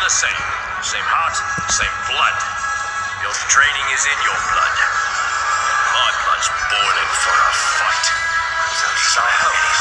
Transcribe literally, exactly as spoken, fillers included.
the same. Same heart, same blood. Your training is in your blood. My blood's boiling for a fight. So, so